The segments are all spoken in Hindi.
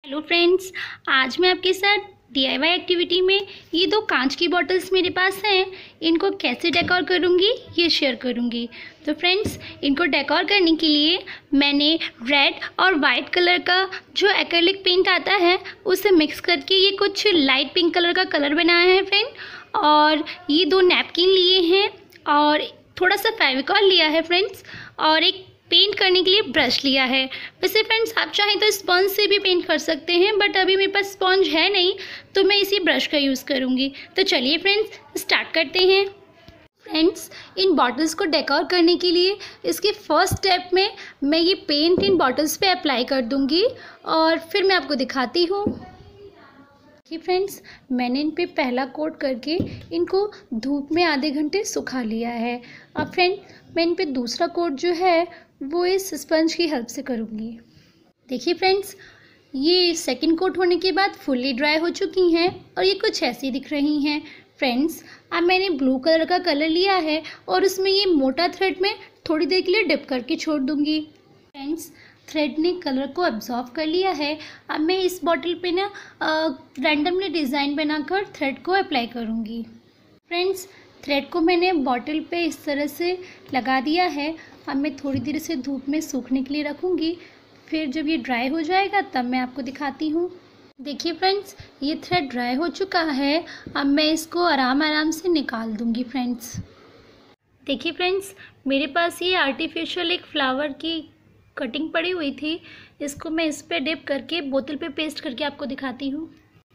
हेलो फ्रेंड्स, आज मैं आपके साथ DIY एक्टिविटी में ये दो कांच की बॉटल्स मेरे पास हैं, इनको कैसे डेकोर करूँगी ये शेयर करूँगी। तो फ्रेंड्स, इनको डेकोर करने के लिए मैंने रेड और वाइट कलर का जो एक्रेलिक पेंट आता है उसे मिक्स करके ये कुछ लाइट पिंक कलर का कलर बनाया है फ्रेंड। और ये दो नैपकिन लिए हैं और थोड़ा सा फेविकॉल लिया है फ्रेंड्स, और एक पेंट करने के लिए ब्रश लिया है। वैसे फ्रेंड्स, आप चाहें तो स्पंज से भी पेंट कर सकते हैं, बट अभी मेरे पास स्पंज है नहीं तो मैं इसी ब्रश का यूज़ करूँगी। तो चलिए फ्रेंड्स, स्टार्ट करते हैं। फ्रेंड्स, इन बॉटल्स को डेकोर करने के लिए इसके फर्स्ट स्टेप में मैं ये पेंट इन बॉटल्स पे अप्लाई कर दूँगी और फिर मैं आपको दिखाती हूँ कि फ्रेंड्स, मैंने इन पे पहला कोट करके इनको धूप में आधे घंटे सुखा लिया है। अब फ्रेंड, मैं इन पे दूसरा कोट जो है वो इस स्पंज की हेल्प से करूँगी। देखिए फ्रेंड्स, ये सेकंड कोट होने के बाद फुल्ली ड्राई हो चुकी हैं और ये कुछ ऐसी दिख रही हैं। फ्रेंड्स, अब मैंने ब्लू कलर का कलर लिया है और उसमें ये मोटा थ्रेड में थोड़ी देर के लिए डिप करके छोड़ दूँगी। फ्रेंड्स, थ्रेड ने कलर को एब्जॉर्व कर लिया है। अब मैं इस बॉटल पे ना रैंडमली डिज़ाइन बनाकर थ्रेड को अप्लाई करूँगी। फ्रेंड्स, थ्रेड को मैंने बॉटल पे इस तरह से लगा दिया है। अब मैं थोड़ी देर से धूप में सूखने के लिए रखूँगी, फिर जब ये ड्राई हो जाएगा तब मैं आपको दिखाती हूँ। देखिए फ्रेंड्स, ये थ्रेड ड्राई हो चुका है। अब मैं इसको आराम से निकाल दूँगी। फ्रेंड्स, देखिए फ्रेंड्स, मेरे पास ये आर्टिफिशियल एक फ्लावर की कटिंग पड़ी हुई थी, इसको मैं इस पे डिप करके बोतल पे पेस्ट करके आपको दिखाती हूँ।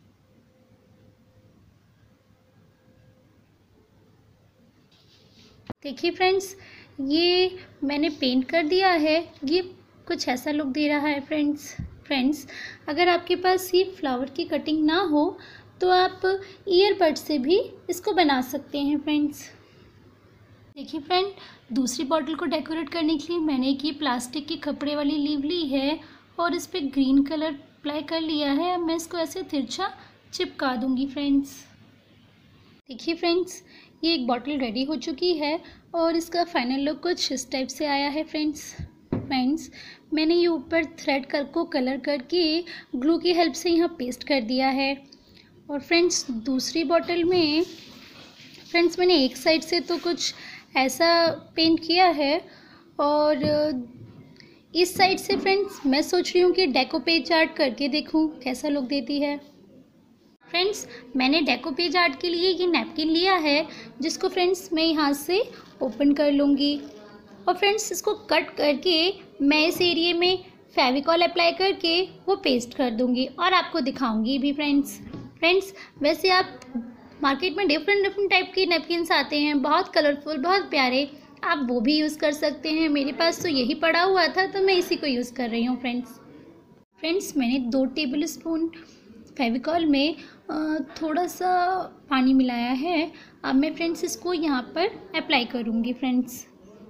देखिए फ्रेंड्स, ये मैंने पेंट कर दिया है। ये कुछ ऐसा लुक दे रहा है फ्रेंड्स, अगर आपके पास ये फ्लावर की कटिंग ना हो तो आप ईयरबड से भी इसको बना सकते हैं। फ्रेंड्स, देखिए फ्रेंड, दूसरी बॉटल को डेकोरेट करने के लिए मैंने एक ये प्लास्टिक की कपड़े वाली लीव ली है और इस पर ग्रीन कलर अप्लाई कर लिया है। अब मैं इसको ऐसे तिरछा चिपका दूंगी। फ्रेंड्स, देखिए फ्रेंड्स, ये एक बॉटल रेडी हो चुकी है और इसका फाइनल लुक कुछ इस टाइप से आया है। फ्रेंड्स, मैंने ये ऊपर थ्रेड को कलर करके ग्लू की हेल्प से यहाँ पेस्ट कर दिया है। और फ्रेंड्स, दूसरी बॉटल में फ्रेंड्स मैंने एक साइड से तो कुछ ऐसा पेंट किया है और इस साइड से फ्रेंड्स मैं सोच रही हूँ कि डेको पेज आर्ट करके देखूँ कैसा लुक देती है। फ्रेंड्स, मैंने डेको पेज आर्ट के लिए ये नैपकिन लिया है, जिसको फ्रेंड्स मैं यहाँ से ओपन कर लूँगी और फ्रेंड्स इसको कट करके मैं इस एरिया में फेविकॉल अप्लाई करके वो पेस्ट कर दूँगी और आपको दिखाऊँगी भी। फ्रेंड्स, वैसे आप मार्केट में डिफरेंट टाइप के नैपकिन्स आते हैं, बहुत कलरफुल, बहुत प्यारे, आप वो भी यूज़ कर सकते हैं। मेरे पास तो यही पड़ा हुआ था तो मैं इसी को यूज़ कर रही हूँ। फ्रेंड्स, मैंने 2 टेबल स्पून फेविकॉल में थोड़ा सा पानी मिलाया है। अब मैं फ्रेंड्स इसको यहाँ पर अप्लाई करूँगी। फ्रेंड्स,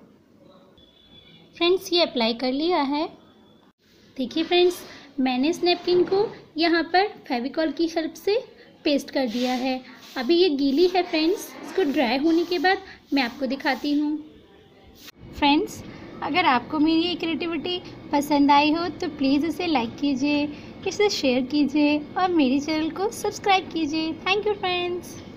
ये अप्लाई कर लिया है। देखिए फ्रेंड्स, मैंने इस नैपकिन को यहाँ पर फेविकॉल की हेल्प से पेस्ट कर दिया है। अभी ये गीली है फ्रेंड्स, इसको ड्राई होने के बाद मैं आपको दिखाती हूँ। फ्रेंड्स, अगर आपको मेरी ये क्रिएटिविटी पसंद आई हो तो प्लीज़ इसे लाइक कीजिए, इसे शेयर कीजिए और मेरे चैनल को सब्सक्राइब कीजिए। Thank you friends.